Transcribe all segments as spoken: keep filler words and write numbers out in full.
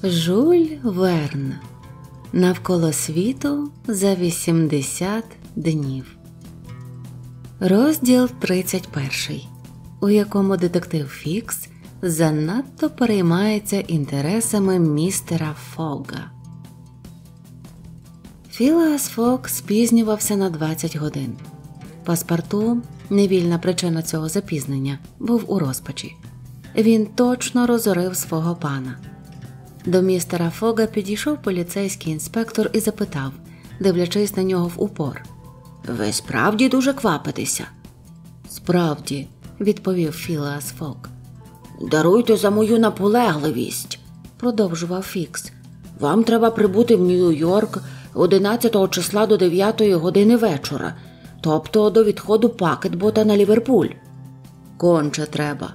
Жюль Верн. Навколо світу за вісімдесят днів. Розділ тридцять перший, у якому детектив Фікс занадто переймається інтересами містера Фога. Філеас Фог спізнювався на двадцять годин. Паспорту, невільна причина цього запізнення, був у розпачі. Він точно розорив свого пана. До містера Фога підійшов поліцейський інспектор і запитав, дивлячись на нього в упор: «Ви справді дуже квапитеся?» «Справді», – відповів Філеас Фог. «Даруйте за мою наполегливість», – продовжував Фікс. «Вам треба прибути в Нью-Йорк одинадцятого числа до дев'ятої години вечора, тобто до відходу пакетбота на Ліверпуль. Конче треба.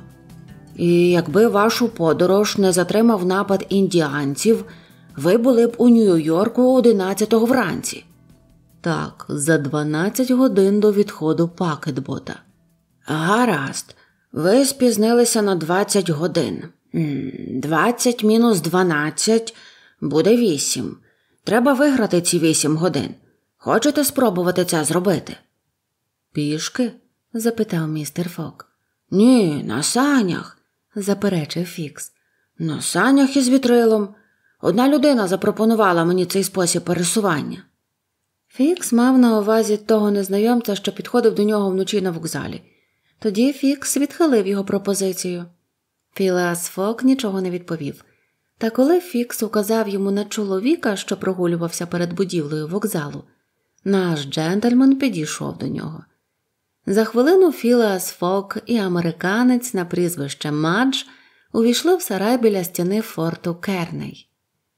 І якби вашу подорож не затримав напад індіанців, ви були б у Нью-Йорку одинадцятого вранці». «Так, за дванадцять годин до відходу пакетбота». «Гаразд. Ви спізнилися на двадцять годин. двадцять мінус дванадцять буде вісім. Треба виграти ці вісім годин. Хочете спробувати це зробити?» «Пішки?» – запитав містер Фог. «Ні, на санях», – заперечив Фікс. «На санях із вітрилом. Одна людина запропонувала мені цей спосіб пересування». Фікс мав на увазі того незнайомця, що підходив до нього вночі на вокзалі. Тоді Фікс відхилив його пропозицію. Філеас Фог нічого не відповів. Та коли Фікс указав йому на чоловіка, що прогулювався перед будівлею вокзалу, наш джентльмен підійшов до нього. За хвилину Філеас Фог і американець на прізвище Мадж увійшли в сарай біля стіни форту Керней.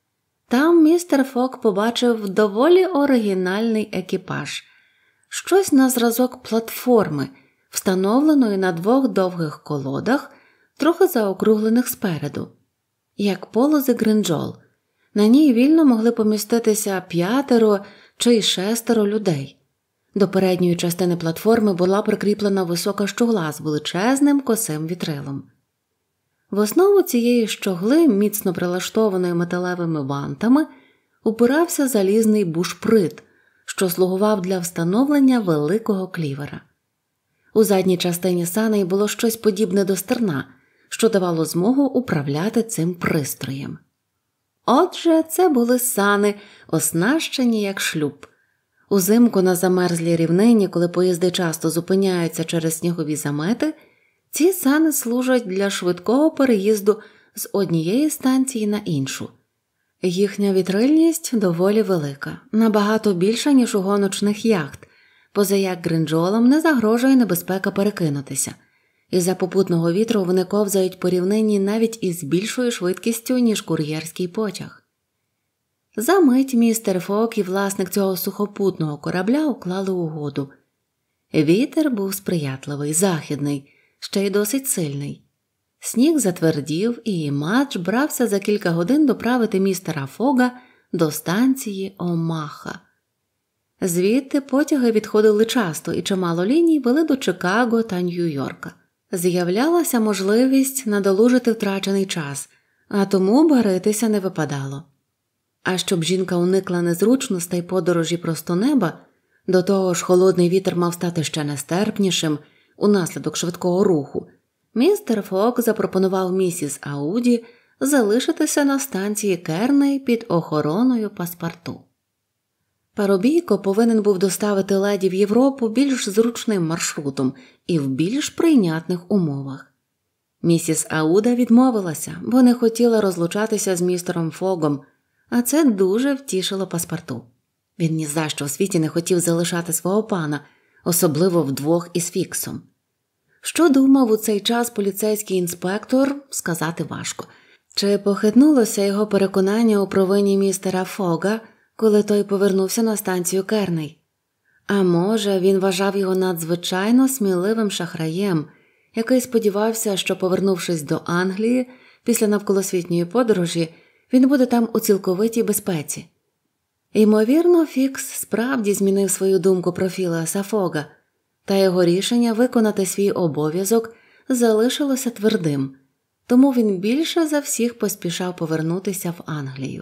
Там містер Фог побачив доволі оригінальний екіпаж. Щось на зразок платформи, встановленої на двох довгих колодах, трохи заокруглених спереду, як полози гринджол. На ній вільно могли поміститися п'ятеро чи й шестеро людей. До передньої частини платформи була прикріплена висока щогла з величезним косим вітрилом. В основу цієї щогли, міцно прилаштованої металевими вантами, упирався залізний бушприт, що слугував для встановлення великого клівера. У задній частині саней було щось подібне до стерна, що давало змогу управляти цим пристроєм. Отже, це були сани, оснащені як шлюб. Узимку на замерзлій рівнині, коли поїзди часто зупиняються через снігові замети, ці сани служать для швидкого переїзду з однієї станції на іншу. Їхня вітрильність доволі велика, набагато більша, ніж у гоночних яхт, позаяк гринджолам не загрожує небезпека перекинутися, і за попутного вітру вони ковзають по рівнині навіть із більшою швидкістю, ніж кур'єрський потяг. За мить містер Фог і власник цього сухопутного корабля уклали угоду. Вітер був сприятливий, західний, ще й досить сильний. Сніг затвердів, і Мадж брався за кілька годин доправити містера Фога до станції Омаха. Звідти потяги відходили часто, і чимало ліній вели до Чикаго та Нью-Йорка. З'являлася можливість надолужити втрачений час, а тому баритися не випадало. А щоб жінка уникла незручностей подорожі просто неба, до того ж холодний вітер мав стати ще нестерпнішим унаслідок швидкого руху, містер Фог запропонував місіс Ауді залишитися на станції Керней під охороною паспорту. Парубійко повинен був доставити леді в Європу більш зручним маршрутом і в більш прийнятних умовах. Місіс Ауда відмовилася, бо не хотіла розлучатися з містером Фогом, а це дуже втішило паспорту. Він ні за що в світі не хотів залишати свого пана, особливо вдвох із Фіксом. Що думав у цей час поліцейський інспектор, сказати важко. Чи похитнулося його переконання у провині містера Фога, коли той повернувся на станцію Керней? А може, він вважав його надзвичайно сміливим шахраєм, який сподівався, що, повернувшись до Англії після навколосвітньої подорожі, він буде там у цілковитій безпеці. Ймовірно, Фікс справді змінив свою думку про Філеаса Фога, та його рішення виконати свій обов'язок залишилося твердим. тому він більше за всіх поспішав повернутися в Англію.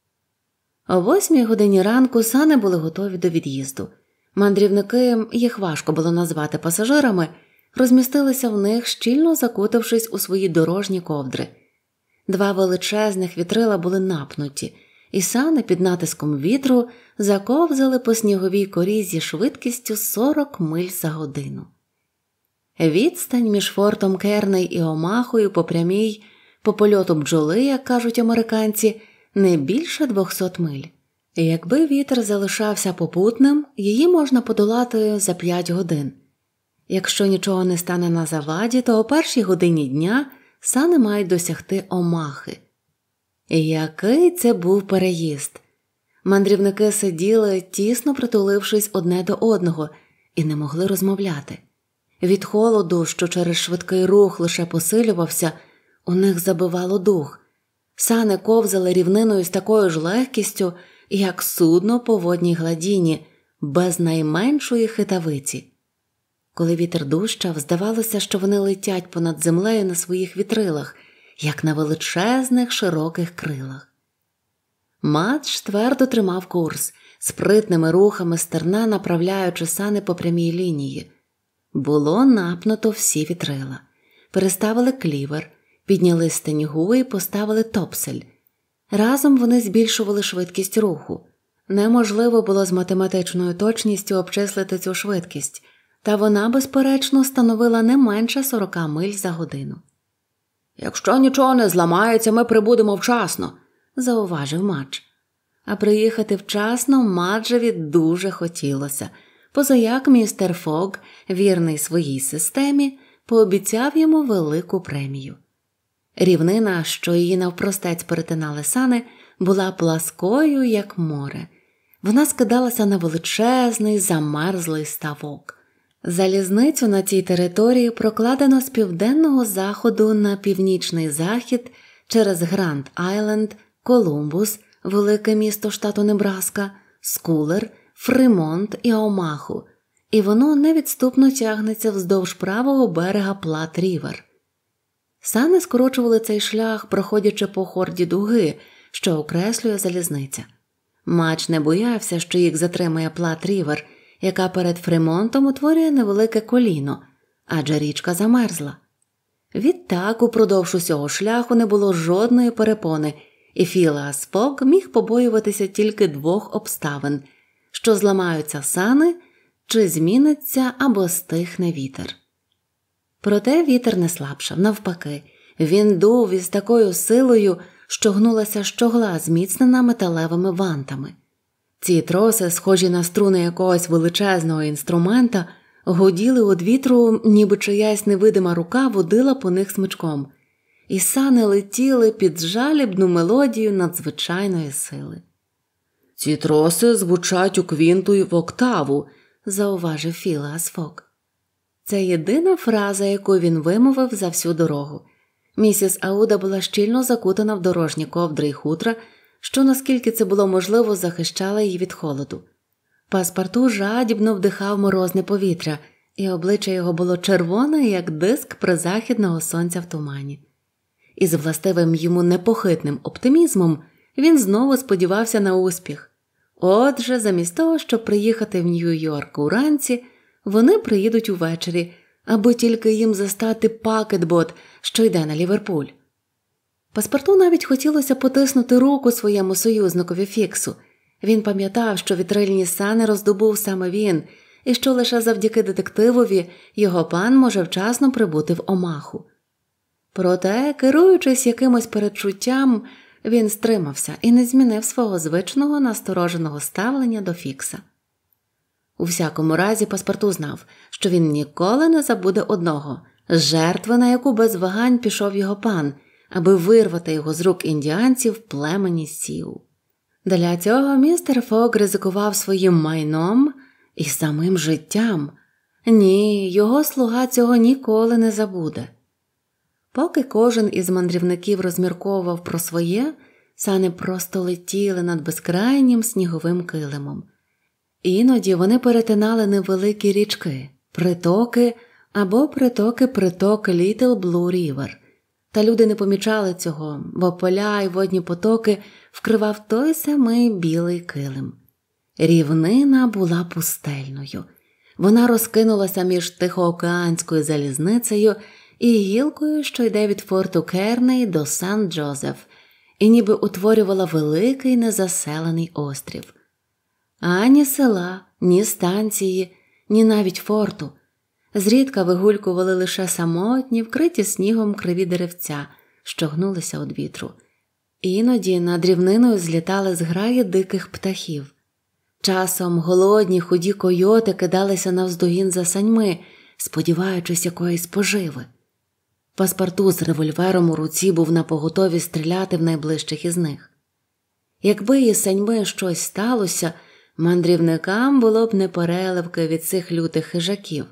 О восьмій годині ранку сани були готові до від'їзду. Мандрівники, їх важко було назвати пасажирами, розмістилися в них, щільно закутавшись у свої дорожні ковдри. Два величезних вітрила були напнуті, і сани під натиском вітру заковзали по сніговій корі зі швидкістю сорок миль за годину. Відстань між фортом Керней і Омахою по прямій, по польоту бджоли, як кажуть американці, не більше двохсот миль. І якби вітер залишався попутним, її можна подолати за п'ять годин. Якщо нічого не стане на заваді, то о першій годині дня сани мають досягти Омахи. І який це був переїзд! Мандрівники сиділи, тісно притулившись одне до одного, і не могли розмовляти. Від холоду, що через швидкий рух лише посилювався, у них забивало дух. Сани ковзали рівниною з такою ж легкістю, як судно по водній гладіні, без найменшої хитавиці. Коли вітер дужчав, здавалося, що вони летять понад землею на своїх вітрилах, як на величезних широких крилах. Мадж твердо тримав курс, спритними рухами стерна направляючи сани по прямій лінії. Було напнуто всі вітрила. Переставили клівер, підняли стеньгу і поставили топсель. Разом вони збільшували швидкість руху. Неможливо було з математичною точністю обчислити цю швидкість, та вона, безперечно, становила не менше сорока миль за годину. «Якщо нічого не зламається, ми прибудемо вчасно», – зауважив Мадж. А приїхати вчасно Маджеві дуже хотілося, позаяк містер Фог, вірний своїй системі, пообіцяв йому велику премію. Рівнина, що її навпростець перетинали сани, була пласкою, як море. Вона скидалася на величезний, замерзлий ставок. Залізницю на цій території прокладено з південного заходу на північний захід через Гранд-Айленд, Колумбус, велике місто штату Небраска, Скулер, Фримонт і Омаху, і воно невідступно тягнеться вздовж правого берега Плат-Рівер. Сани скорочували цей шлях, проходячи по хорді дуги, що окреслює залізниця. Мадж не боявся, що їх затримає Плат-Рівер, яка перед Фримонтом утворює невелике коліно, адже річка замерзла. Відтак, упродовж усього шляху не було жодної перепони, і Філеас Фог міг побоюватися тільки двох обставин – що зламаються сани, чи зміниться або стихне вітер. Проте вітер не слабшав, навпаки. Він дув із такою силою, що гнулася щогла, зміцнена металевими вантами. Ці троси, схожі на струни якогось величезного інструмента, гуділи від вітру, ніби чиясь невидима рука водила по них смичком. І сани летіли під жалібну мелодію надзвичайної сили. «Ці троси звучать у квінту й в октаву», – зауважив Філеас Фог. Це єдина фраза, яку він вимовив за всю дорогу. Місіс Ауда була щільно закутана в дорожні ковдри й хутра, що, наскільки це було можливо, захищала її від холоду. Паспарту жадібно вдихав морозне повітря, і обличчя його було червоне, як диск призахідного сонця в тумані. І з властивим йому непохитним оптимізмом він знову сподівався на успіх. Отже, замість того, щоб приїхати в Нью-Йорк уранці, вони приїдуть увечері, аби тільки їм застати пакетбот, що йде на Ліверпуль. Паспарту навіть хотілося потиснути руку своєму союзникові Фіксу. Він пам'ятав, що вітрильні сани роздобув саме він, і що лише завдяки детективові його пан може вчасно прибути в Омаху. Проте, керуючись якимось передчуттям, він стримався і не змінив свого звичного настороженого ставлення до Фікса. У всякому разі, Паспарту знав, що він ніколи не забуде одного – жертви, на яку без вагань пішов його пан, аби вирвати його з рук індіанців племені Сіу. Для цього містер Фог ризикував своїм майном і самим життям. Ні, його слуга цього ніколи не забуде. Поки кожен із мандрівників розмірковував про своє, сани просто летіли над безкрайнім сніговим килимом. Іноді вони перетинали невеликі річки, притоки або притоки-приток Літл Блу Рівер. Та люди не помічали цього, бо поля й водні потоки вкривав той самий білий килим. Рівнина була пустельною. Вона розкинулася між Тихоокеанською залізницею і гілкою, що йде від форту Керней до Сан-Джозеф, і ніби утворювала великий незаселений острів. Ані села, ні станції, ні навіть форту. Зрідка вигулькували лише самотні, вкриті снігом криві деревця, що гнулися від вітру. Іноді над рівниною злітали зграї диких птахів. Часом голодні худі койоти кидалися навздогін за саньми, сподіваючись якоїсь поживи. Паспарту з револьвером у руці був напоготові стріляти в найближчих із них. Якби із саньми щось сталося, мандрівникам було б непереливки від цих лютих хижаків.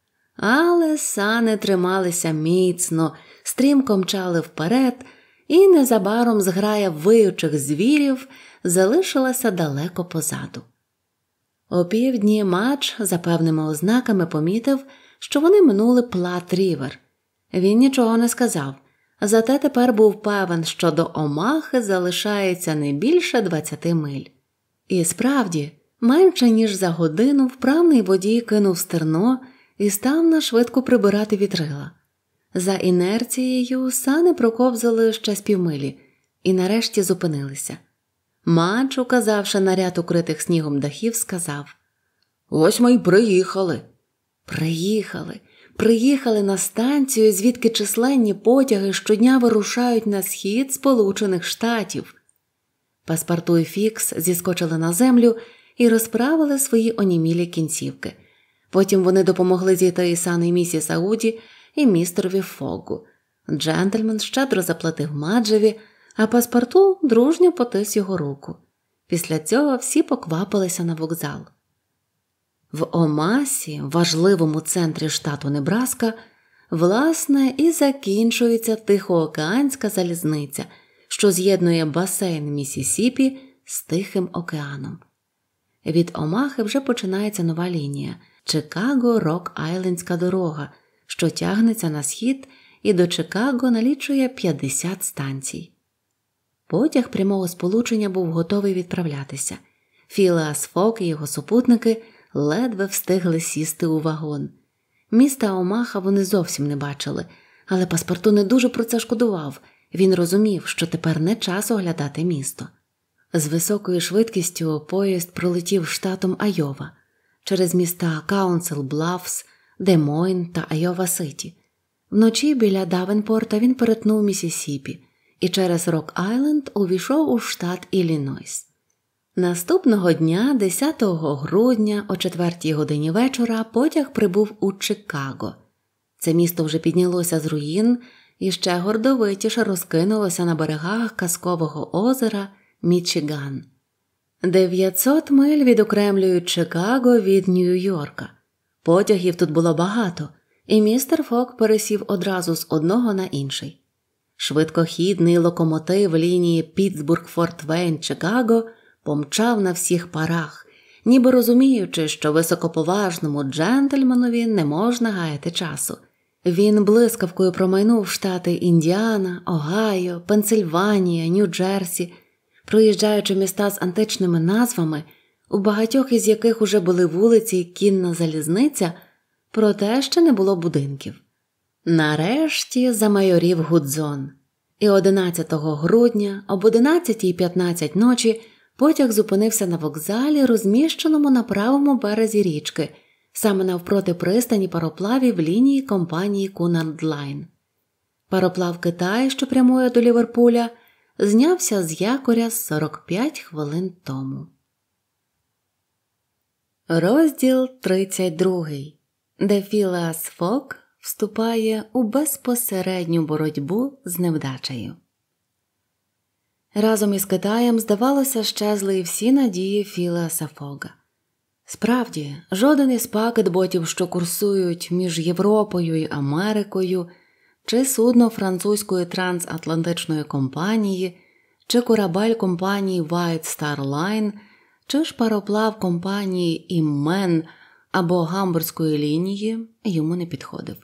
Але сани трималися міцно, стрімко мчали вперед, і незабаром зграя виючих звірів залишилася далеко позаду. О півдні Мадж за певними ознаками помітив, що вони минули Плат-Рівер. Він нічого не сказав, зате тепер був певен, що до Омахи залишається не більше двадцяти миль. І справді, менше ніж за годину вправний водій кинув стерно і став нашвидко прибирати вітрила. За інерцією сани проковзали ще з півмилі і нарешті зупинилися. Мадж, указавши на ряд укритих снігом дахів, сказав: «Ось ми й приїхали». Приїхали. Приїхали на станцію, звідки численні потяги щодня вирушають на схід Сполучених Штатів. Паспарту і Фікс зіскочили на землю і розправили свої онімілі кінцівки. Потім вони допомогли зійти і Сани місіс Ауді, і містерові Фогу. Джентльмен щедро заплатив Маджеві, а Паспарту дружньо потис його руку. Після цього всі поквапилися на вокзал. В Омасі, важливому центрі штату Небраска, власне, і закінчується Тихоокеанська залізниця, що з'єднує басейн Міссісіпі з Тихим океаном. Від Омахи вже починається нова лінія – Чикаго-Рок-Айлендська дорога, що тягнеться на схід і до Чикаго налічує п'ятдесят станцій. Потяг прямого сполучення був готовий відправлятися. Філеас Фок і його супутники ледве встигли сісти у вагон. Міста Омаха вони зовсім не бачили, але Паспарту не дуже про це шкодував. Він розумів, що тепер не час оглядати місто. З високою швидкістю поїзд пролетів штатом Айова, через міста Каунсел Блафс, Де-Мойн та Айова-Ситі. Вночі біля Давенпорта він перетнув Міссісіпі і через Рок-Айленд увійшов у штат Іллінойс. Наступного дня, десятого грудня, о четвертій годині вечора, потяг прибув у Чикаго. Це місто вже піднялося з руїн і ще гордовитіше розкинулося на берегах казкового озера Мічиган. дев'ятсот миль відокремлюють Чикаго від Нью-Йорка. Потягів тут було багато, і містер Фок пересів одразу з одного на інший. Швидкохідний локомотив лінії Пітсбург-Форт-Вейн-Чикаго помчав на всіх парах, ніби розуміючи, що високоповажному джентльменові не можна гаяти часу. Він блискавкою промайнув штати Індіана, Огайо, Пенсильванія, Нью-Джерсі, проїжджаючи міста з античними назвами, у багатьох із яких уже були вулиці й кінна залізниця, проте ще не було будинків. Нарешті замайорів Гудзон, і одинадцятого грудня об одинадцятій п'ятнадцять ночі потяг зупинився на вокзалі, розміщеному на правому березі річки, саме навпроти пристані пароплавів лінії компанії Cunard Line. Пароплав Китай, що прямує до Ліверпуля, знявся з якоря сорок п'ять хвилин тому. Розділ тридцять другий, де Філеас Фок вступає у безпосередню боротьбу з невдачею. Разом із Китаєм, здавалося, щезли і всі надії Філеаса Фога. Справді, жоден із пакетботів, що курсують між Європою і Америкою, чи судно французької трансатлантичної компанії, чи корабель компанії White Star Line, чи ж пароплав компанії Іммен або гамбурзької лінії йому не підходив.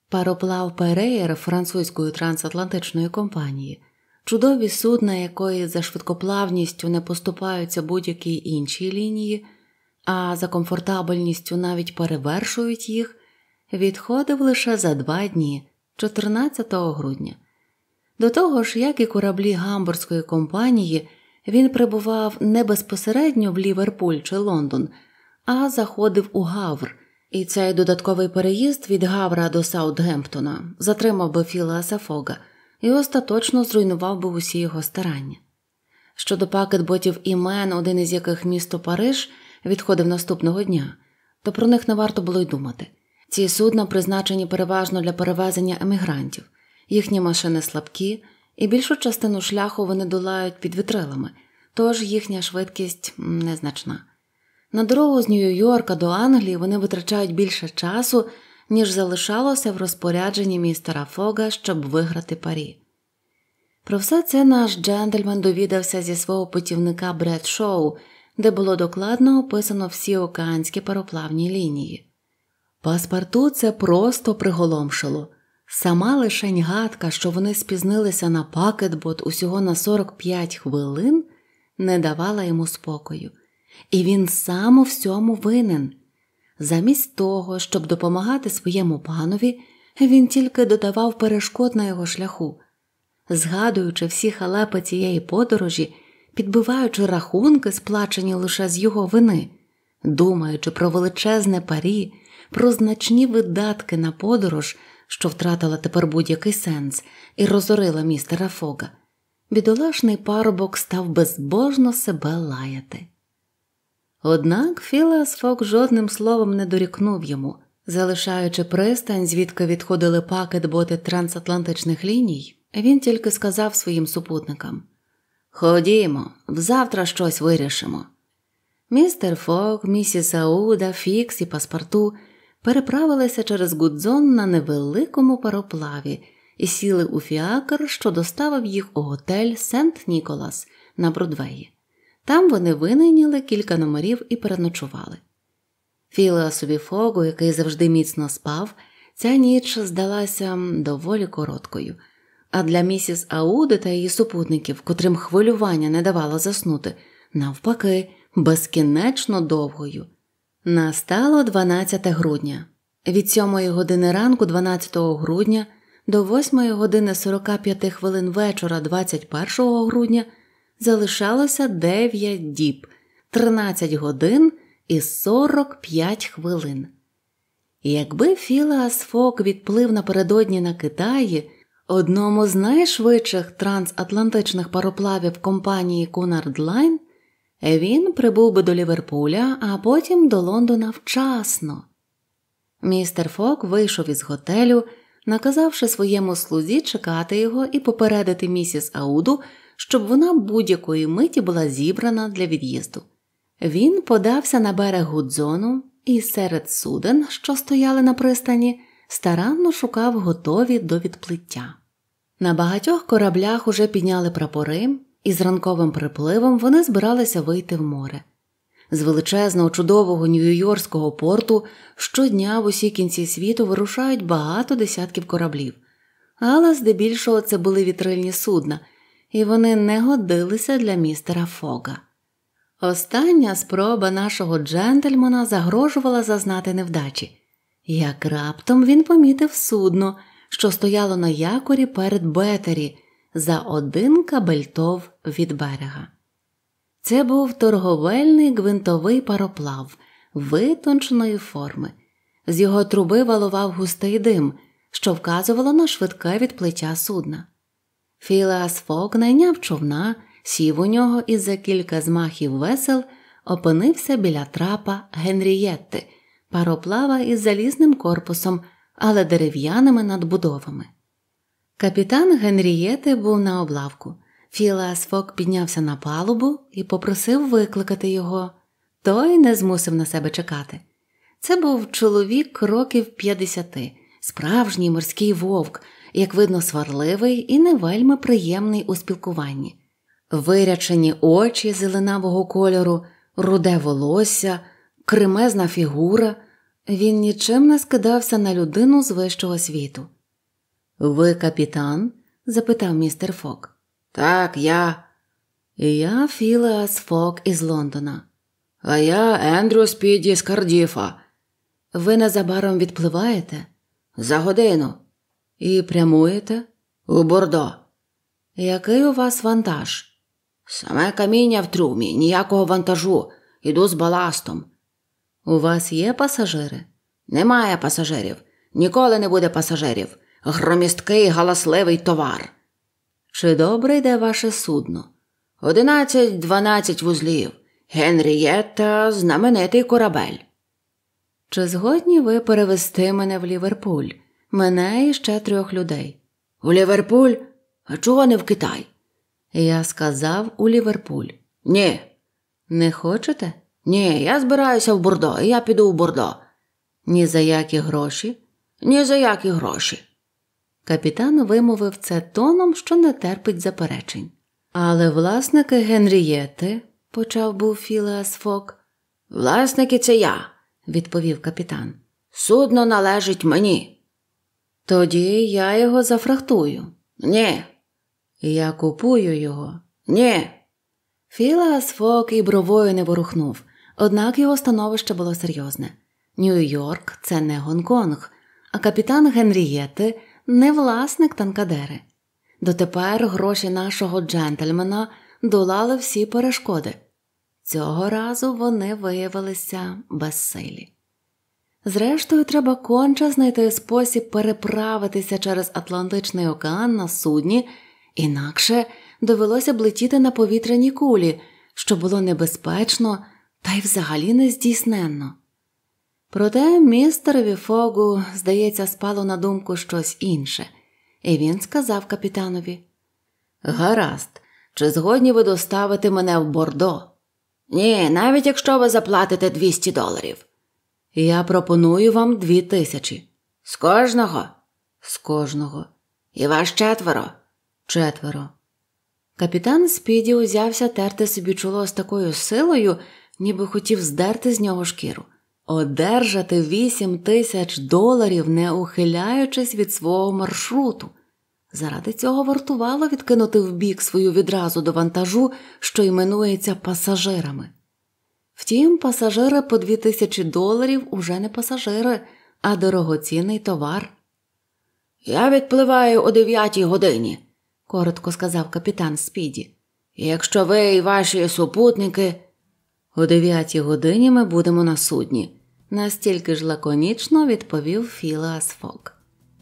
Пароплав Переєр французької трансатлантичної компанії, чудові судна якої за швидкоплавністю не поступаються будь-якій іншій лінії, а за комфортабельністю навіть перевершують їх, відходив лише за два дні, чотирнадцятого грудня. До того ж, як і кораблі гамбурзької компанії, він прибував не безпосередньо в Ліверпуль чи Лондон, а заходив у Гавр, і цей додатковий переїзд від Гавра до Саутгемптона затримав би Філеаса Фога і остаточно зруйнував би усі його старання. Щодо пакетботів імен, один із яких місто Париж відходив наступного дня, то про них не варто було й думати. Ці судна призначені переважно для перевезення емігрантів. Їхні машини слабкі, і більшу частину шляху вони долають під вітрилами, тож їхня швидкість незначна. На дорогу з Нью-Йорка до Англії вони витрачають більше часу, ніж залишалося в розпорядженні містера Фога, щоб виграти парі. Про все це наш джентльмен довідався зі свого путівника Бредшоу, де було докладно описано всі океанські пароплавні лінії. Паспорту це просто приголомшило. Сама лишень гадка, що вони спізнилися на пакетбот усього на сорок п'ять хвилин, не давала йому спокою. І він сам у всьому винен. Замість того, щоб допомагати своєму панові, він тільки додавав перешкод на його шляху. Згадуючи всі халепи цієї подорожі, підбиваючи рахунки, сплачені лише з його вини, думаючи про величезне парі, про значні видатки на подорож, що втратила тепер будь-який сенс, і розорила містера Фога, бідолашний парубок став безбожно себе лаяти. Однак Філеас Фог жодним словом не дорікнув йому, залишаючи пристань, звідки відходили пакетботи трансатлантичних ліній, він тільки сказав своїм супутникам: «Ходімо, завтра щось вирішимо». Містер Фог, місіс Ауда, Фікс і Паспорту переправилися через Гудзон на невеликому пароплаві і сіли у фіакр, що доставив їх у готель Сент-Ніколас на Бродвеї. Там вони винайняли кілька номерів і переночували. Філеасові Фогу, який завжди міцно спав, ця ніч здалася доволі короткою, а для місіс Ауди та її супутників, котрим хвилювання не давало заснути, навпаки, безкінечно довгою. Настало дванадцяте грудня. Від сьомої години ранку дванадцятого грудня до восьмої години сорок п'ять хвилин вечора двадцять першого грудня залишалося дев'ять діб, тринадцять годин і сорок п'ять хвилин. Якби Філеас Фог відплив напередодні на Китаї, одному з найшвидших трансатлантичних пароплавів компанії Cunard Line, він прибув би до Ліверпуля, а потім до Лондона вчасно. Містер Фог вийшов із готелю, наказавши своєму слузі чекати його і попередити місіс Ауду, щоб вона будь-якої миті була зібрана для від'їзду. Він подався на берег Гудзону і серед суден, що стояли на пристані, старанно шукав готові до відплиття. На багатьох кораблях уже підняли прапори, і з ранковим припливом вони збиралися вийти в море. З величезного чудового Нью-Йоркського порту щодня в усі кінці світу вирушають багато десятків кораблів, але здебільшого це були вітрильні судна, і вони не годилися для містера Фога. Остання спроба нашого джентльмена загрожувала зазнати невдачі, як раптом він помітив судно, що стояло на якорі перед Бетері, за один кабельтов від берега. Це був торговельний гвинтовий пароплав витонченої форми. З його труби валував густий дим, що вказувало на швидке відплиття судна. Філеас Фог найняв човна, сів у нього і за кілька змахів весел опинився біля трапа Генрієтти, пароплава із залізним корпусом, але дерев'яними надбудовами. Капітан Генрієти був на облавку. Філеас Фог піднявся на палубу і попросив викликати його. Той не змусив на себе чекати. Це був чоловік років п'ятдесяти, справжній морський вовк, як видно сварливий і не вельми приємний у спілкуванні. Вирячені очі зеленавого кольору, руде волосся, кремезна фігура, Він нічим не скидався на людину з вищого світу. «Ви капітан?» – запитав містер Фок. «Так, я». «Я Філеас Фок із Лондона». «А я Ендрю Спіді з Кардіфа». «Ви незабаром відпливаєте?» «За годину». «І прямуєте?» «У Бордо». «Який у вас вантаж?» «Саме каміння в трюмі, ніякого вантажу. Іду з баластом». «У вас є пасажири?» «Немає пасажирів. Ніколи не буде пасажирів. Громісткий, галасливий товар». «Чи добре йде ваше судно?» «Одинадцять-дванадцять вузлів. Генрієтта – знаменитий корабель». «Чи згодні ви перевезти мене в Ліверпуль? Мене і ще трьох людей». «У Ліверпуль? А чого не в Китай?» «Я сказав у Ліверпуль». «Ні». «Не хочете?» «Ні, я збираюся в Бордо, і я піду в Бордо». «Ні за які гроші?» «Ні за які гроші». Капітан вимовив це тоном, що не терпить заперечень. «Але власники Генрієти», – почав був Філеас Фок. «Власники – це я», – відповів капітан. «Судно належить мені». «Тоді я його зафрахтую». «Ні». «Я купую його». «Ні». Філеас Фок і бровою не ворухнув, однак його становище було серйозне. Нью-Йорк – це не Гонконг, а капітан Генрієти – не власник танкадери. Дотепер гроші нашого джентльмена долали всі перешкоди. Цього разу вони виявилися безсилі. Зрештою, треба конче знайти спосіб переправитися через Атлантичний океан на судні, інакше довелося б летіти на повітряній кулі, що було небезпечно та й взагалі нездійсненно. Проте містерові Фогу, здається, спало на думку щось інше, і він сказав капітанові: «Гаразд, чи згодні ви доставити мене в Бордо?» «Ні, навіть якщо ви заплатите двісті доларів». «Я пропоную вам дві тисячі». «З кожного?» «З кожного». «І вас четверо?» «Четверо». Капітан Спіді узявся терти собі чоло з такою силою, ніби хотів здерти з нього шкіру. Одержати вісім тисяч доларів, не ухиляючись від свого маршруту. Заради цього вартувало відкинути вбік свою відразу до вантажу, що іменується пасажирами. Втім, пасажири по дві тисячі доларів уже не пасажири, а дорогоцінний товар. «Я відпливаю о дев'ятій годині», – коротко сказав капітан Спіді. «І якщо ви і ваші супутники…» «О дев'ятій годині ми будемо на судні», – настільки ж лаконічно відповів Філеас Фок.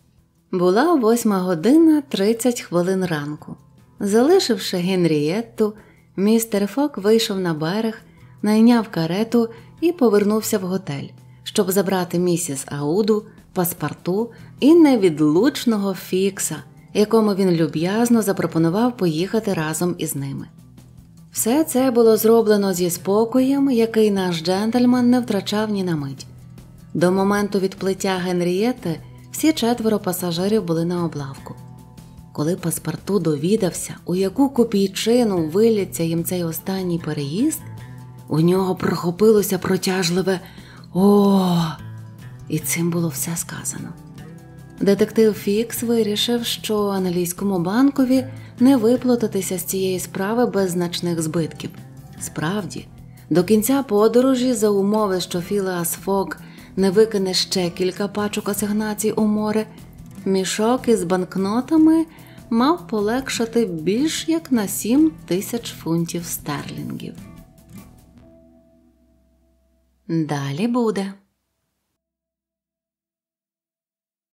Була восьма година тридцять хвилин ранку. Залишивши Генрієтту, містер Фок вийшов на берег, найняв карету і повернувся в готель, щоб забрати місіс Ауду, паспорту і невідлучного Фікса, якому він люб'язно запропонував поїхати разом із ними. Все це було зроблено зі спокоєм, який наш джентльмен не втрачав ні на мить. До моменту відплиття Генрієти всі четверо пасажирів були на облавку. Коли паспорту довідався, у яку копійчину виліться їм цей останній переїзд, у нього прохопилося протяжливе «О!». І цим було все сказано. Детектив Фікс вирішив, що англійському банкові не виплатитися з цієї справи без значних збитків. Справді, до кінця подорожі, за умови, що Філеас Фок не викине ще кілька пачок асигнацій у море, мішок із банкнотами мав полегшати більш як на сім тисяч фунтів стерлінгів. Далі буде.